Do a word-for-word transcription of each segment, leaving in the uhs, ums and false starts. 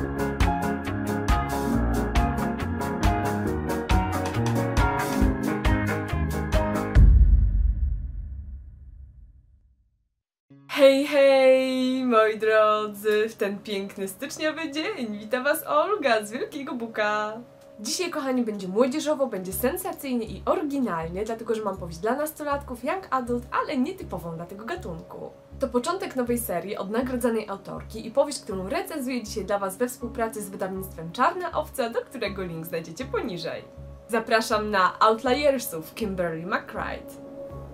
Hej, hej, moi drodzy, w ten piękny styczniowy dzień wita was Olga z Wielkiego Buka. Dzisiaj, kochani, będzie młodzieżowo, będzie sensacyjnie i oryginalnie, dlatego że mam powieść dla nastolatków, young adult, ale nietypową dla tego gatunku. To początek nowej serii od nagradzanej autorki i powieść, którą recenzuję dzisiaj dla was we współpracy z wydawnictwem Czarna Owca, do którego link znajdziecie poniżej. Zapraszam na Outliersów Kimberly McBride.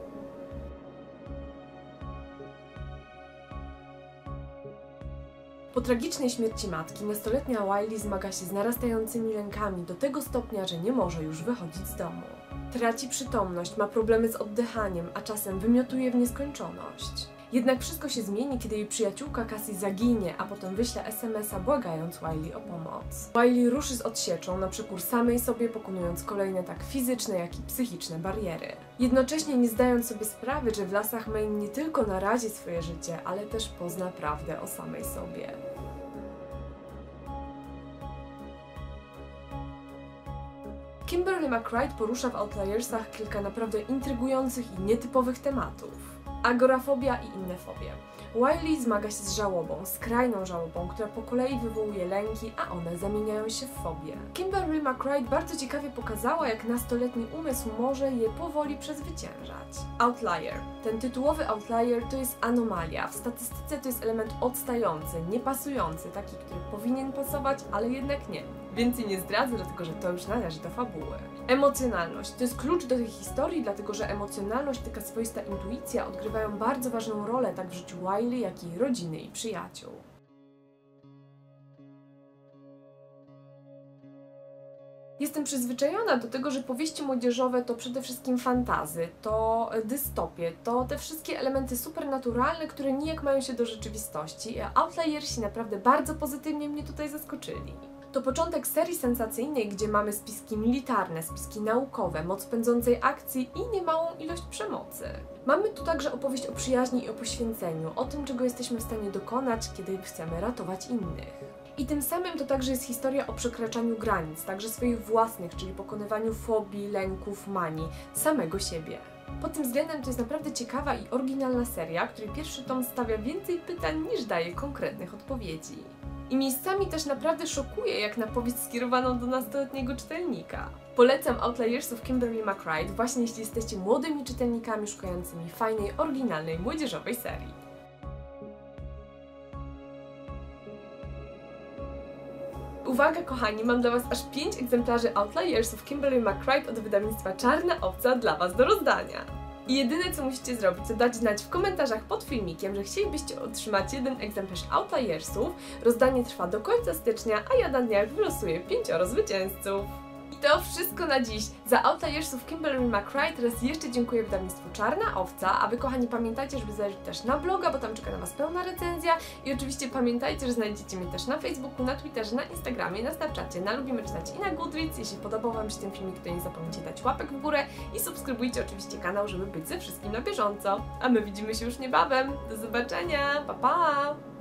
Po tragicznej śmierci matki, nastoletnia Wiley zmaga się z narastającymi lękami do tego stopnia, że nie może już wychodzić z domu. Traci przytomność, ma problemy z oddychaniem, a czasem wymiotuje w nieskończoność. Jednak wszystko się zmieni, kiedy jej przyjaciółka Cassie zaginie, a potem wyśle es em es a błagając Wiley o pomoc. Wiley ruszy z odsieczą na przekór samej sobie, pokonując kolejne tak fizyczne, jak i psychiczne bariery. Jednocześnie nie zdając sobie sprawy, że w lasach Maine nie tylko narazi swoje życie, ale też pozna prawdę o samej sobie. Kimberly McBride porusza w Outliersach kilka naprawdę intrygujących i nietypowych tematów. Agorafobia i inne fobie. Wiley zmaga się z żałobą, skrajną żałobą, która po kolei wywołuje lęki, a one zamieniają się w fobie. Kimberly McBride bardzo ciekawie pokazała, jak nastoletni umysł może je powoli przezwyciężać. Outlier. Ten tytułowy outlier to jest anomalia. W statystyce to jest element odstający, niepasujący, taki, który powinien pasować, ale jednak nie. Więcej nie zdradzę, dlatego że to już należy do fabuły. Emocjonalność. To jest klucz do tej historii, dlatego że emocjonalność, taka swoista intuicja odgrywają bardzo ważną rolę tak w życiu Wiley, jak i rodziny i przyjaciół. Jestem przyzwyczajona do tego, że powieści młodzieżowe to przede wszystkim fantazy, to dystopie, to te wszystkie elementy supernaturalne, które nijak mają się do rzeczywistości, a Outliersi naprawdę bardzo pozytywnie mnie tutaj zaskoczyli. To początek serii sensacyjnej, gdzie mamy spiski militarne, spiski naukowe, moc pędzącej akcji i niemałą ilość przemocy. Mamy tu także opowieść o przyjaźni i o poświęceniu, o tym, czego jesteśmy w stanie dokonać, kiedy chcemy ratować innych. I tym samym to także jest historia o przekraczaniu granic, także swoich własnych, czyli pokonywaniu fobii, lęków, manii, samego siebie. Pod tym względem to jest naprawdę ciekawa i oryginalna seria, której pierwszy tom stawia więcej pytań niż daje konkretnych odpowiedzi. I miejscami też naprawdę szokuje, jak na powieść skierowaną do nastoletniego czytelnika. Polecam Outliersów Kimberly McBride właśnie jeśli jesteście młodymi czytelnikami szukającymi fajnej, oryginalnej, młodzieżowej serii. Uwaga, kochani, mam dla was aż pięć egzemplarzy Outliersów Kimberly McBride od wydawnictwa Czarna Owca dla was do rozdania. I jedyne, co musicie zrobić, to dać znać w komentarzach pod filmikiem, że chcielibyście otrzymać jeden egzemplarz Outliersów. Rozdanie trwa do końca stycznia, a ja na dniach wylosuję pięcioro zwycięzców. I to wszystko na dziś. Za Outliersów Kimberly McBride raz jeszcze dziękuję wydawnictwu Czarna Owca, a wy, kochani, pamiętajcie, żeby zajrzeć też na bloga, bo tam czeka na was pełna recenzja i oczywiście pamiętajcie, że znajdziecie mnie też na Facebooku, na Twitterze, na Instagramie, na Snapchacie, na Lubimy Czytać i na Goodreads. Jeśli podobał wam się ten filmik, to nie zapomnijcie dać łapek w górę i subskrybujcie oczywiście kanał, żeby być ze wszystkim na bieżąco. A my widzimy się już niebawem. Do zobaczenia, pa pa!